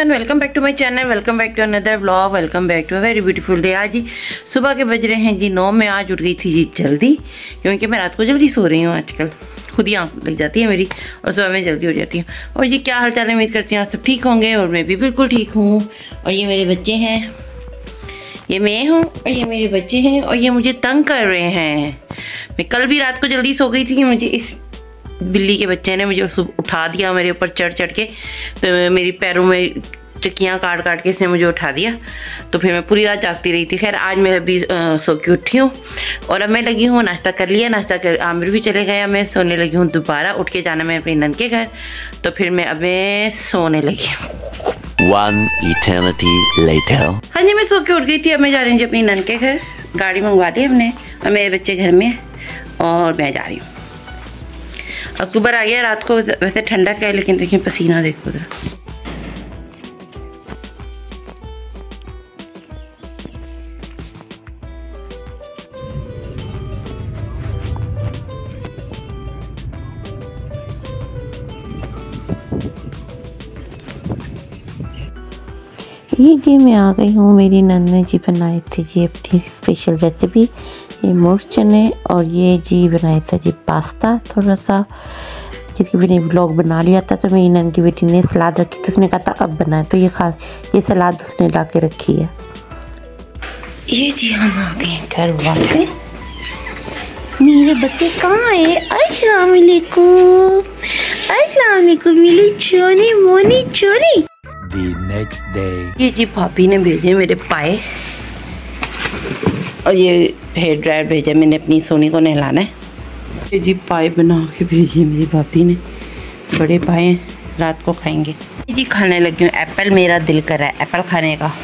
Everyone, welcome back to my channel, welcome back to another vlog, welcome back to a very beautiful day. आज जी सुबह के बज रहे हैं जी 9। मैं आज उठ गई थी जी जल्दी, क्योंकि मैं रात को जल्दी सो रही हूँ। आजकल खुद ही आँख लग जाती है मेरी और सुबह में जल्दी उठ जाती हूँ। और जी क्या हाल चाल है, उम्मीद करती हूँ आप सब ठीक होंगे और मैं भी बिल्कुल ठीक हूँ। और ये मेरे बच्चे हैं, ये मैं हूँ और ये मेरे बच्चे हैं और ये मुझे तंग कर रहे हैं। मैं कल भी रात को जल्दी सो गई थी, मुझे इस बिल्ली के बच्चे ने मुझे उठा दिया मेरे ऊपर चढ़ चढ़ के, तो मेरी पैरों में चक्कियाँ काट काट के इसने मुझे उठा दिया। तो फिर मैं पूरी रात जागती रही थी। खैर आज मैं अभी सो के उठी हूँ और अब मैं लगी हूँ, नाश्ता कर लिया, नाश्ता कर आमिर भी चले गया, मैं सोने लगी हूँ। दोबारा उठ के जाना मैं अपनी नंद के घर, तो फिर मैं अब सोने लगी हूँ। One eternity later. हाँ जी, मैं सो के उठ गई थी। अब मैं जा रही हूँ अपनी नंद के घर, गाड़ी मंगवा दी हमने और मेरे बच्चे घर में और मैं जा रही हूँ। अक्टूबर आ गया, रात को वैसे ठंडा क्या है, लेकिन देखिए पसीना देखो जरा। ये जी मैं आ गई हूँ। मेरी नंद ने जी बनाए थे जी अपनी स्पेशल रेसिपी, ये मुर्च चने, और ये जी बनाया था जी पास्ता थोड़ा सा, जिसकी मैंने व्लॉग बना लिया था। तो मेरी नंद की बेटी ने सलाद रखी तो उसने कहा था अब बनाए, तो ये सलाद उसने ला के रखी है। ये जी हम आ गए घर वापस। मेरे बच्चे कहाँ है? अस्सलाम वालेकुम, अस्सलाम वालेकुम मेरी चोनी मोनी चोनी। The next day. ये जी भाभी ने भेजे मेरे पाए और ये हेयर ड्रायर भेजा मैंने अपनी सोनी को नहलाना है। ये जी पाए बना के भेजे मेरी भाभी ने, बड़े पाए हैं, रात को खाएंगे। ये जी खाने लगी हूँ एप्पल, मेरा दिल कर रहा है एप्पल खाने का।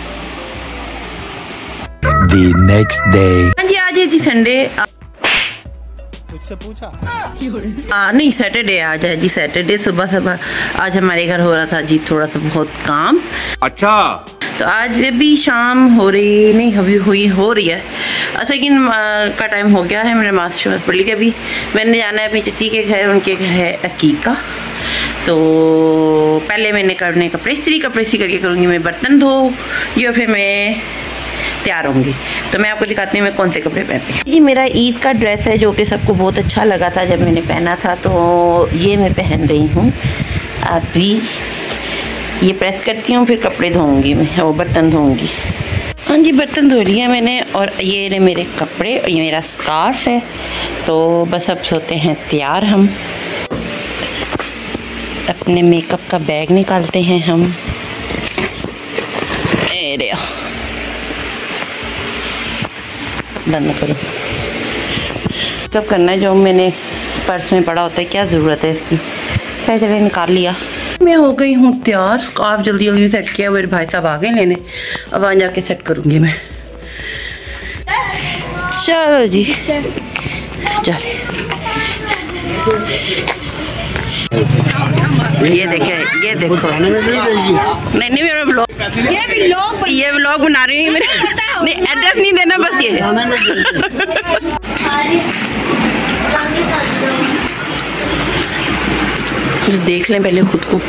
The next day. हाँ जी, आज है जी संडे। मुझसे पूछा? नहीं, सैटरडे आज है जी, सैटरडे। सुबह सुबह आज हमारे घर हो रहा था जी थोड़ा सा बहुत काम। अच्छा, तो आज भी शाम हो रही नहीं, अभी हो रही है। लेकिन का टाइम हो गया है, मैंने नमाज़ शमाज़ पढ़ ली। अभी मैंने जाना है अपनी चची के घर, उनके घर है अकीका। तो पहले मैंने करने कपड़े इस्त्री करके करूँगी, मैं बर्तन धोऊंगी और फिर मैं तैयार होंगी। तो मैं आपको दिखाती हूँ मैं कौन से कपड़े पहनती हूँ। ये मेरा ईद का ड्रेस है जो कि सबको बहुत अच्छा लगा था जब मैंने पहना था, तो ये मैं पहन रही हूँ। अभी ये प्रेस करती हूँ, फिर कपड़े धोऊंगी मैं, वो बर्तन धोऊंगी। हाँ जी, बर्तन धो लिया मैंने और ये रहे मेरे कपड़े और ये मेरा स्कार्फ है। तो बस अब सोते हैं तैयार। हम अपने मेकअप का बैग निकालते हैं हम। अरे बंद करो, सब करना है जो मैंने पर्स में पड़ा होता है, क्या ज़रूरत है इसकी। खैर चले निकाल लिया। मैं हो गई हूँ तैयार, स्कार्फ जल्दी जल्दी सेट किया, मेरे भाई साहब आ गए लेने, अब वहाँ जाके सेट करूँगी मैं। चलो जी चले। ये देखे, ये देखो, नहीं मेरा ब्लॉग, ये व्लॉग बना रही हूँ। नहीं एड्रेस नहीं देना, बस ये देख लें पहले खुद को।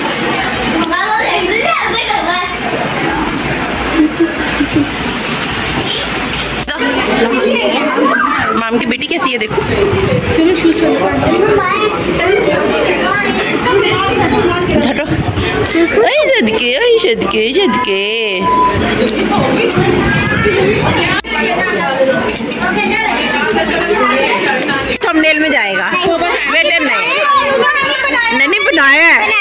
माम की बेटी कैसी है देखो। सदके थंबनेल में जाएगा, बेटे नहीं बनाया है।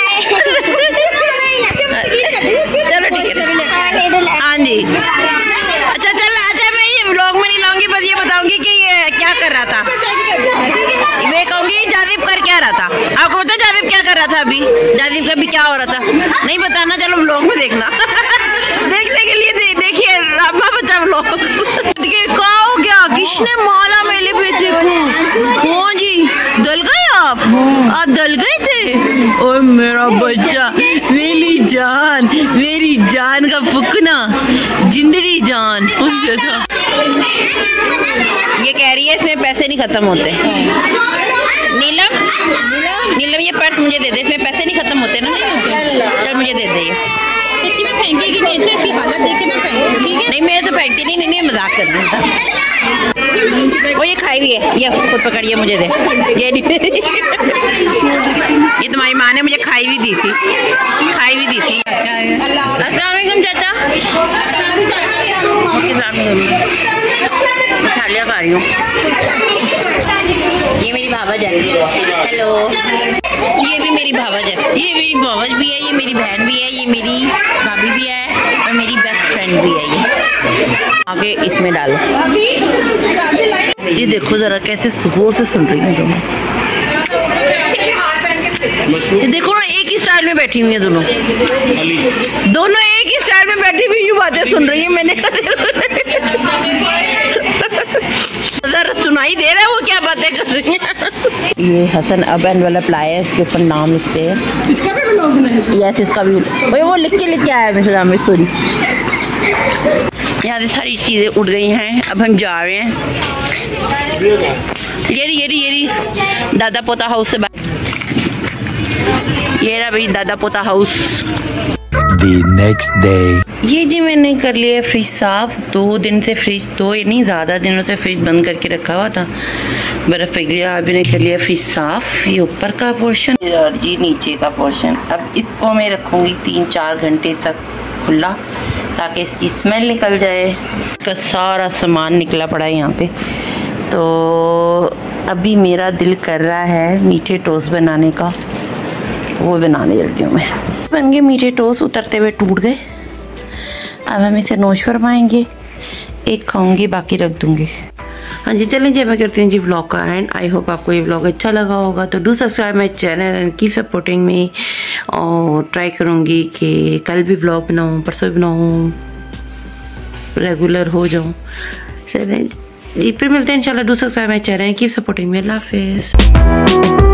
चलो ठीक है, हाँ जी। अच्छा चल, अच्छा मैं ये व्लॉग में नहीं लाऊंगी, बस ये बताऊंगी कि ये क्या कर रहा था। मैं कहूँगी जाजिब कर क्या रहा था। आपको पता जाजिब क्या कर रहा था? अभी जाजिब का भी क्या हो रहा था नहीं बताना, चलो व्लॉग में देखना। देखने के लिए देखिए रामा बच्चा व्लॉग। क्या हो गया, किसने माला मेले पे? देखो हाँ जी, दल गए आप दल गए थे। ओए मेरा बच्चा, मेरी जान का फुकना, जिंदड़ी जान। ये कह रही है इसमें पैसे नहीं खत्म होते। नीलम नीलम ये पर्स मुझे दे दे, इसमें पैसे नहीं खत्म होते ना। चल मुझे दे दे ये। सच्ची में फेंकेगी नहीं, अच्छा इसकी हालत देख के ना फेंको, ठीक है? नहीं मैं तो फेंकती नहीं, मजाक कर रही था। वो ये खाई हुई है, ये खुद पकड़िए मुझे दे। ये तुम्हारी माँ ने मुझे खाई हुई दी थी। अस्सलाम वालेकुम चाचा। मिठाइयाँ खा रही हूँ। ये मेरी भावज है। हेलो। ये भी मेरी भावज है। ये मेरी भावज भी है, ये मेरी बहन भी है, ये मेरी भाभी भी है और मेरी बेस्ट फ्रेंड भी है। ये आगे इसमें डालो। ये देखो जरा कैसे जोर से सुन रही है दोनों। ये देखो ना, एक ही स्टाइल में बैठी हुई है दोनों एक ही स्टाइल में बैठी हुई बातें सुन रही है। मैंने सुनाई दे रहा है वो क्या बातें कर रही हैं। ये हसन अब एनवेलप लाया है, इसके ऊपर नाम लिखते हैं। इसका भी ब्लॉग है? यस, इसका भी। वो लिख के आया मैं सॉरी। यहाँ से सारी चीज़ें उड़ गई हैं। अब हम जा रहे हैं। ये दादा पोता हाउस से ये रहा भाई दादा पोता हाउस। The next day. ये जी मैंने कर लिया फ्रिज साफ। 2 दिन से फ्रिज, 2 या नहीं ज़्यादा दिनों से फ्रिज बंद करके रखा हुआ था, बर्फ़ पिघल गया। अभी ने कर लिया फ्रिज साफ। ये ऊपर का पोर्शन और जी नीचे का पोर्शन। अब इसको मैं रखूँगी 3-4 घंटे तक खुला, ताकि इसकी स्मेल निकल जाए। इसका सारा सामान निकला पड़ा है यहाँ पे। तो अभी मेरा दिल कर रहा है मीठे टोस्ट बनाने का, वो बनाने चलती हूँ मैं। बन गए मीठे टोस्ट, उतरते हुए टूट गए। अब हम इसे नोश फरमाएंगे। एक खाऊंगी, बाकी रख दूंगी। हाँ जी चलें जी, मैं करती हूँ जी व्लॉग का एंड। आई होप आपको ये व्लॉग अच्छा लगा होगा। तो do subscribe my channel and keep supporting me. और ट्राई करूँगी कि कल भी व्लॉग बनाऊँ, परसों भी बनाऊँ, रेगुलर हो जाऊँ। चलें जी, फिर मिलते हैं इंशाल्लाह। Do subscribe my channel, keep supporting me. अल्लाह हाफिज़।